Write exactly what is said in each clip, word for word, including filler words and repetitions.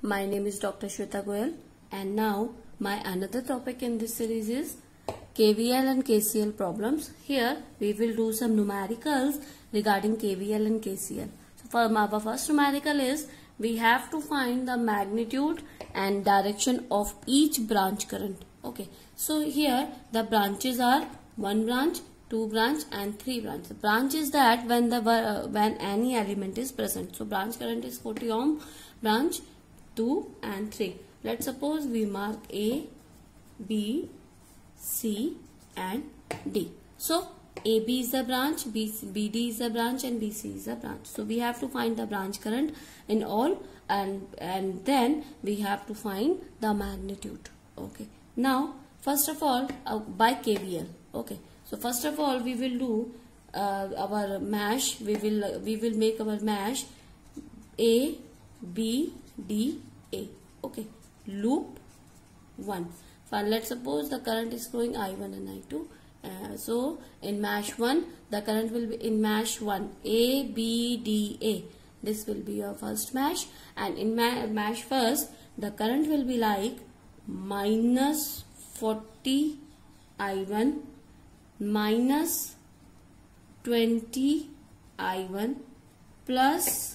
My name is Doctor Shweta Goyal, and now my another topic in this series is K V L and K C L problems. Here we will do some numericals regarding K V L and K C L. So for our first numerical is we have to find the magnitude and direction of each branch current. Okay, so here the branches are one branch, two branch and three branch. The branch is that when the uh, when any element is present. So branch current is forty ohm, branch two and three. Let's suppose we mark A, B, C and D. So A B is the branch, B, B D is the branch and B C is the branch. So we have to find the branch current in all, and and then we have to find the magnitude. Okay. Now first of all uh, by K V L. Okay. So first of all we will do uh, our mesh. We will uh, we will make our mesh A, B, D, A. Okay. Loop one. Fine. Let's suppose the current is flowing I one and I two. Uh, so in mesh one, the current will be in mesh one A, B, D, A. This will be your first mesh, and in mesh first, the current will be like minus forty I one minus twenty I one plus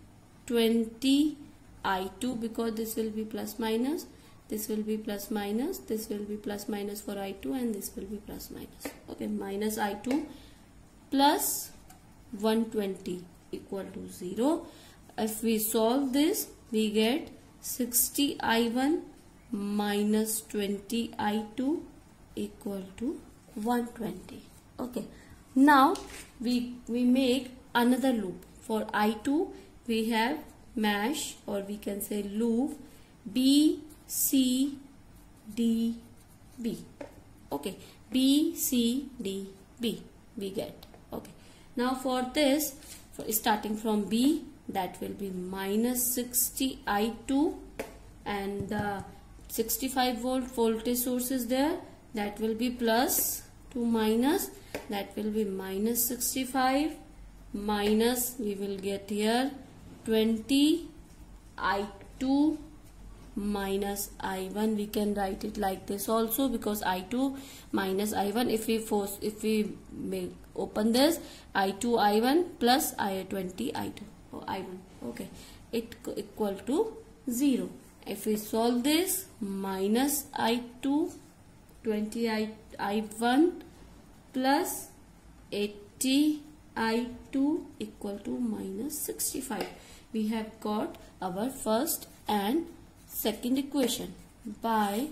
twenty I two, because this will be plus minus, this will be plus minus, this will be plus minus for I two, and this will be plus minus. Okay, minus I two plus one hundred twenty equal to zero. If we solve this, we get sixty I one minus twenty I two equal to one hundred twenty. Okay, now we we make another loop. For I two we have mesh, or we can say loop B, C, D, B. Okay, B, C, D, B we get. Okay, now for this, for starting from B, that will be minus sixty I two, and the sixty-five volt voltage source is there, that will be plus to minus, that will be minus sixty-five minus, we will get here twenty I two minus I one. We can write it like this also, because I two minus I one, if we force if we make open this, I two I one plus I twenty I two or I one. Okay, it equal to zero. If we solve this, minus I two twenty I one plus eighty I two equal to minus sixty-five. We have got our first and second equation. By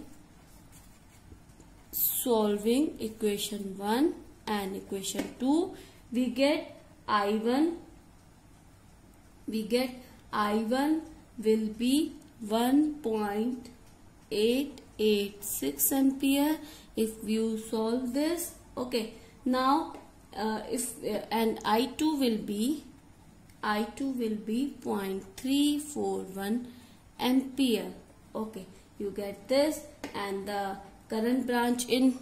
solving equation one and equation two, we get I one, we get I one will be one point eight eight six ampere if you solve this. Okay, now uh, if uh, and I two will be I two will be zero point three four one ampere. Okay, you get this, and the current branch in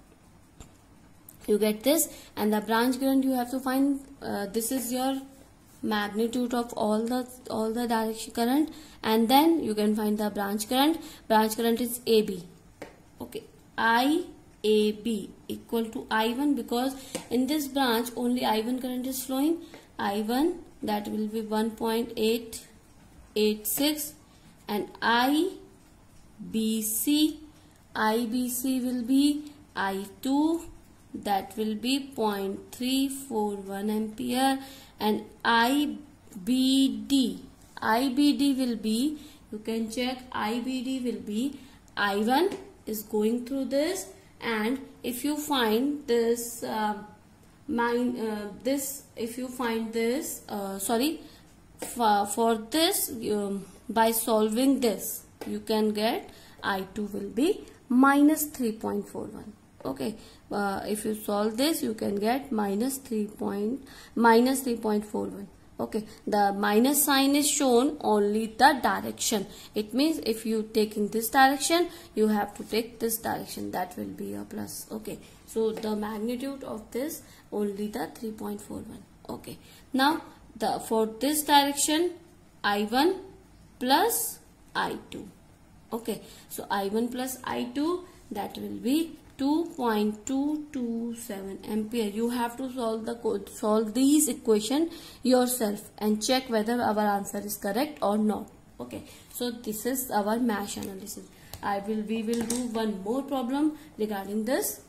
you get this, and the branch current you have to find. Uh, this is your magnitude of all the all the direction current, and then you can find the branch current. Branch current is A B. Okay, I A B equal to I one, because in this branch only I one current is flowing. I one, that will be one point eight eight six, and I B C, I B C will be I two, that will be zero point three four one ampere, and I B D, I B D will be, you can check, I B D will be I one is going through this, and if you find this uh, mine uh, this if you find this uh, sorry for, for this um, by solving this, you can get I two will be minus three point four one. Okay, uh, if you solve this, you can get minus three point minus three point four one. Okay, the minus sign is shown only the direction. It means if you taking this direction, you have to take this direction, that will be a plus. Okay, so the magnitude of this only the three point four one. Okay, now the for this direction I one plus I two. Okay, so I one plus I two, that will be two point two two seven ampere. You have to solve the code, solve these equation yourself and check whether our answer is correct or not. Okay, so this is our mesh analysis. I will we will do one more problem regarding this.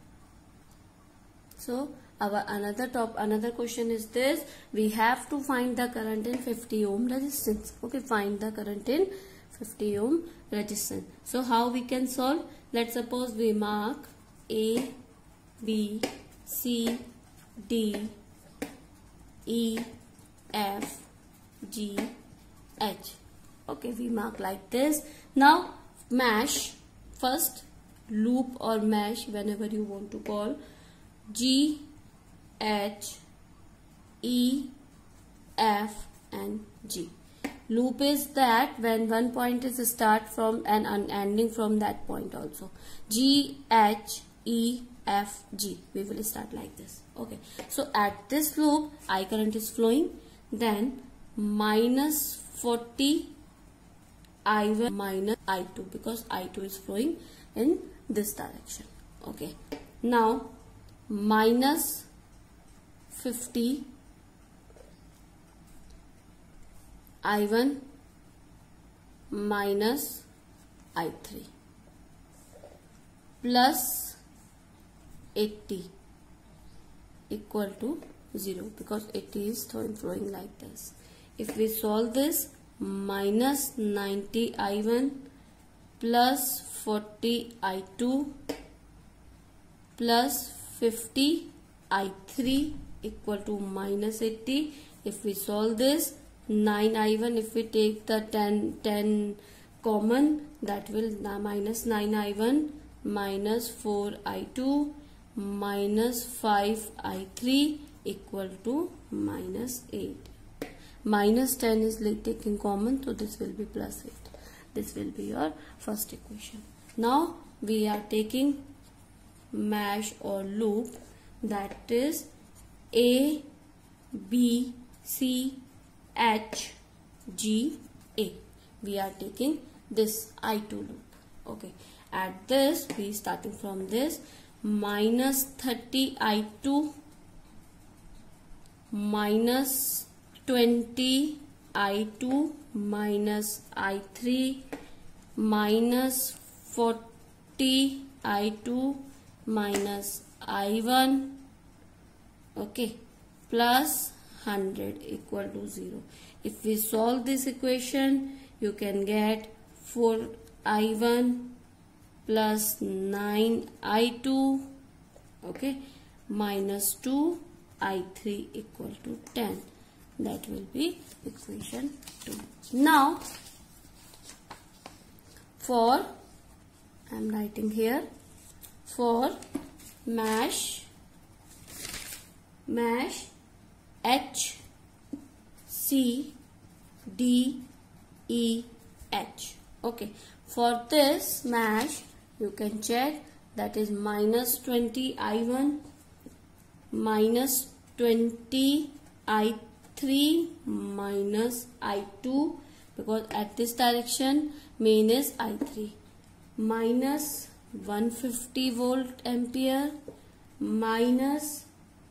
So our another top another question is this: we have to find the current in fifty ohm resistance. Okay, find the current in fifty ohm resistance. So how we can solve? Let's suppose we mark A, B, C, D, E, F, G, H. Okay, we mark like this. Now mesh, first loop or mesh, whenever you want to call, G, H, E, F and G. Loop is that when one point is start from and ending from that point also. G, H, E, F, G. We will start like this. Okay. So at this loop, I current is flowing. Then minus forty I one minus I two, because I two is flowing in this direction. Okay. Now minus fifty I one minus I three plus eighty equal to zero, because eighty is flowing like this. If we solve this, minus ninety I one plus forty I two plus fifty I three equal to minus eighty. If we solve this, nine I one, if we take the ten, ten common, that will minus nine I one minus four I two minus five I three equal to minus eight. Minus ten is taking common, so this will be plus eight. This will be your first equation. Now we are taking mesh or loop, that is A, B, C, H, G, A. We are taking this I two loop. Okay. At this, we starting from this, minus thirty I two minus twenty I two minus I three minus forty I two minus I one, okay, plus one hundred equal to zero. If we solve this equation, you can get four I one plus nine I two, okay, minus two I three equal to ten. That will be equation two. Now for, I am writing here, for mesh mesh H, C, D, E, H. Okay. For this mesh, you can check, that is minus twenty I one minus twenty I three minus I two, because at this direction main is I three, minus one hundred fifty volt ampere minus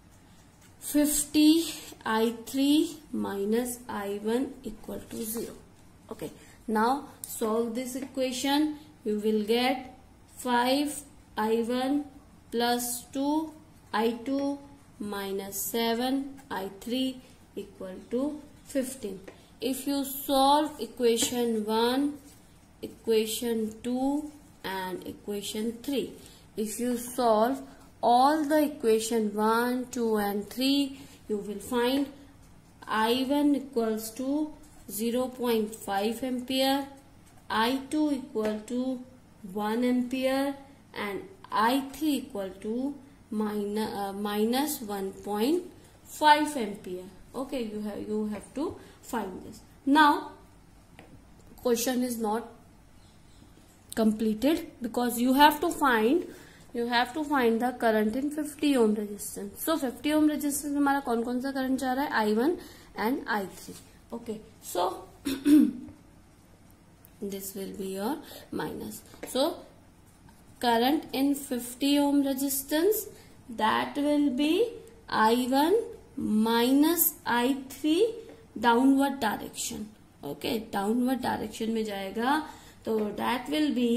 fifty I three minus I one equal to zero. Okay. Now solve this equation. You will get five I one plus two I two minus seven I three equal to fifteen. If you solve equation one, equation two and equation three, if you solve all the equation one, two and three, you will find I one equals to zero point five ampere, I two equal to one ampere and I three equal to minus, uh, minus one point five ampere. Okay, you have you have to find this. Now question is not completed, because you have to find you have to find the current in fifty ohm resistance. So fifty ohm resistance में हमारा कौन कौन सा current जा रहा है? I one and I three. Okay, so this will be your minus. So current in fifty ohm resistance, that will be I one minus I three downward direction. Okay, downward direction में जाएगा, तो that will be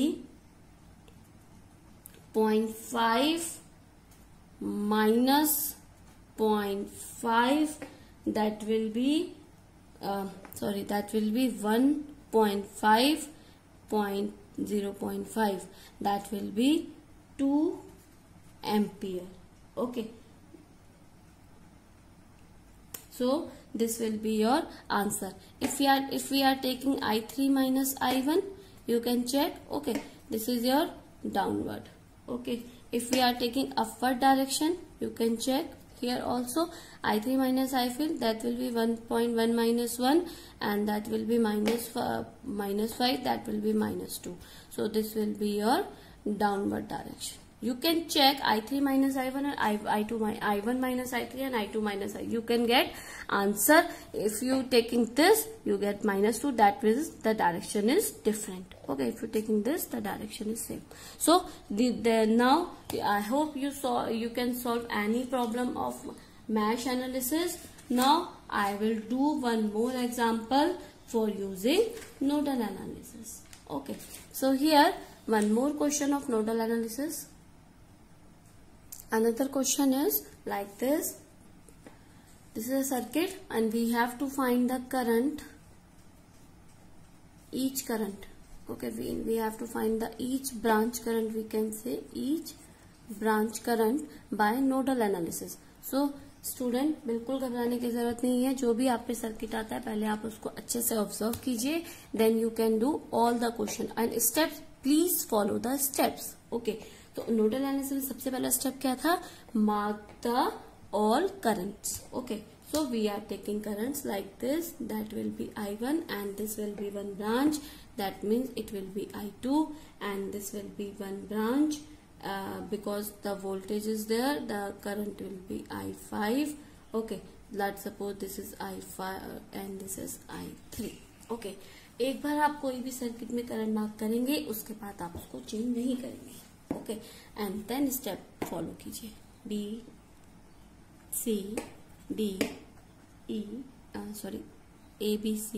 zero point five minus zero point five, that will be uh, sorry that will be one point five point zero point five, that will be two ampere. Okay, so this will be your answer. If we are if we are taking I three minus I one, you can check. Okay, this is your downward. Okay, if we are taking upward direction, you can check here also. I three minus I five, that will be one point one minus one, and that will be minus uh, minus five, that will be minus two. So this will be your downward direction. You can check I three minus I one and I, I2 I one minus I three and I two minus I. You can get answer. If you taking this, you get minus two. That means the direction is different. Okay, if you taking this, the direction is same. So the, the now I hope you saw you can solve any problem of mesh analysis. Now I will do one more example for using nodal analysis. Okay, so here one more question of nodal analysis. Another question is like this. This is a circuit and we have to find the current, each current. Okay, we, we have to find the each branch current, we can say each branch current by nodal analysis. So student बिल्कुल घबराने की जरूरत नहीं है. जो भी आप पे सर्किट आता है पहले आप उसको अच्छे से ऑब्जर्व कीजिए, then you can do all the question and steps. Please follow the steps. Okay, तो नोडल एनालिसिस में सबसे पहला स्टेप क्या था? Mark the all currents. Okay, so we are taking currents like this. That will be I one and this will be one branch. That means it will be I two and this will be one branch. Uh, because the voltage is there, the current will be I five. Okay, let's suppose this is I five and this is I three. Okay, एक बार आप कोई भी circuit में current mark करेंगे, उसके बाद आप उसको चेंज नहीं करेंगे. Okay, and then step follow कीजिए. B C D E sorry A B C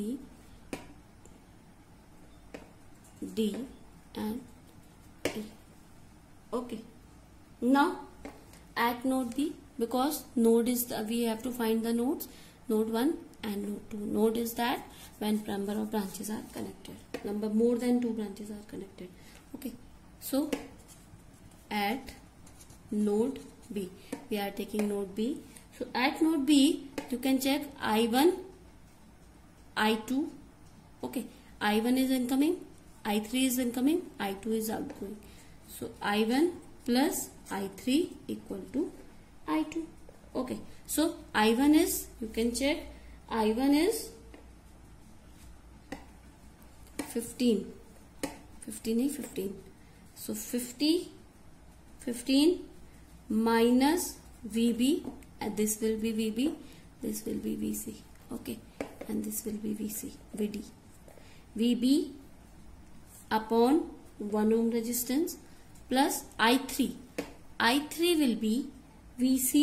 D and E. Okay, now at node B, because node is the, we have to find the nodes, node one and node two. Node is that when number of branches are connected, number more than two branches are connected. Okay, so at node B, we are taking node B. So at node B, you can check I one, I two. Okay, I one is incoming, I three is incoming, I two is outgoing. So I one plus I three equal to I two. Okay, so I one is, you can check, I one is fifteen. fifteen is fifteen. So fifty, fifteen minus V B, and this will be V B, this will be V C. Okay, and this will be V C, V D. V B upon one ohm resistance plus I three. I three will be V C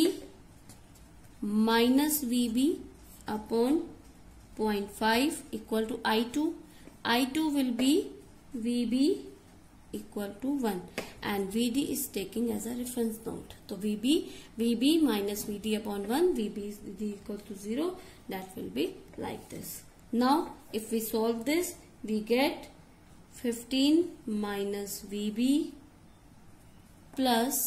minus V B upon zero point five equal to I two. I two will be V B equal to one and V D is taking as a reference node. So V B, V B minus V D upon one, V B is equal to zero. That will be like this. Now if we solve this, we get fifteen minus V B plus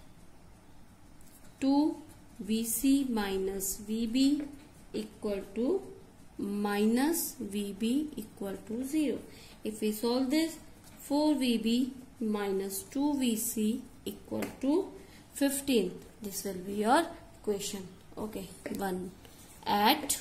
two V C minus V B equal to minus V B equal to zero. If we solve this, four V B minus two V C equal to fifteen. This will be your equation. Okay, one. At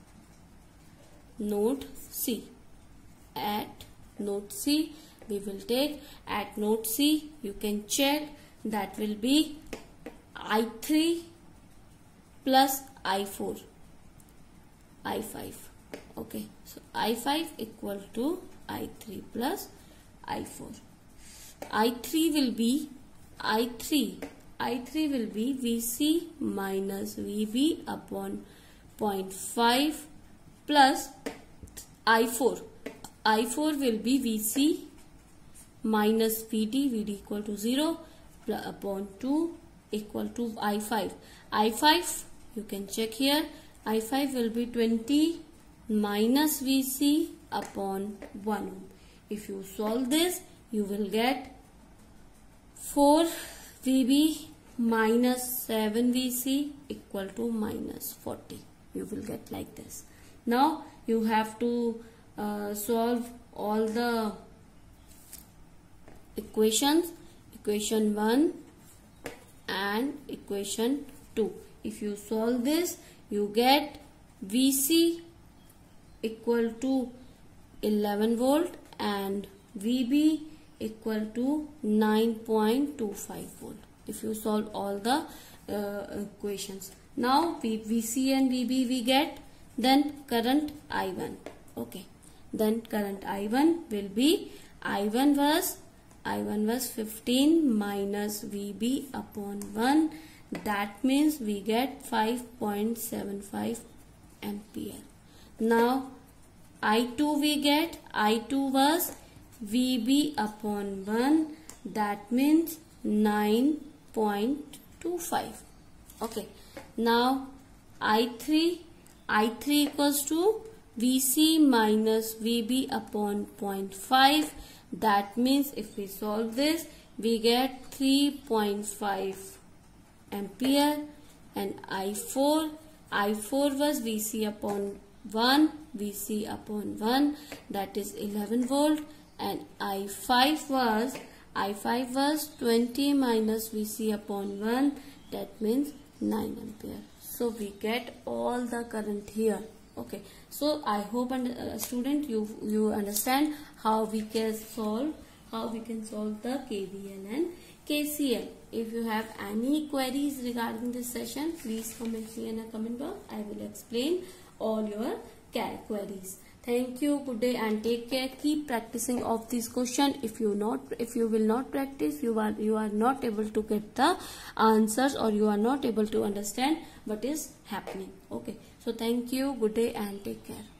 node C. At node C, we will take at node C, you can check, that will be I three plus I four, I five. Okay, so I five equal to I three plus I four. I three will be I three. I three will be V C minus V B upon zero point five plus I four. I four will be V C minus V D. V D equal to zero upon two equal to I five. I five, you can check here. I five will be twenty minus V C upon one. If you solve this, you will get four V B minus seven V C equal to minus forty. You will get like this. Now you have to uh, solve all the equations, equation one and equation two. If you solve this, you get V C equal to eleven volt and V B equal to nine point two five volt. If you solve all the uh, equations. Now V C and V B we get, then current I one. Okay. Then current I one will be I one was I one was fifteen minus V B upon one. That means we get five point seven five ampere. Now I two we get I two was V B upon one. That means nine point two five. Okay. Now I three I three equals to V C minus V B upon zero point five. That means if we solve this, we get three point five ampere. And I four, I four was V C upon one, V C upon one, that is eleven volt. And I five was, I five was twenty minus V C upon one, that means nine ampere. So we get all the current here. Okay, so I hope and uh, student you you understand how we can solve how we can solve the K V L and K C L. If you have any queries regarding this session, please comment me in a comment box. I will explain all your queries. Thank you, good day and take care. Keep practicing of this question. If you not if you will not practice, you are you are not able to get the answers, or you are not able to understand what is happening. Okay, so thank you, good day and take care.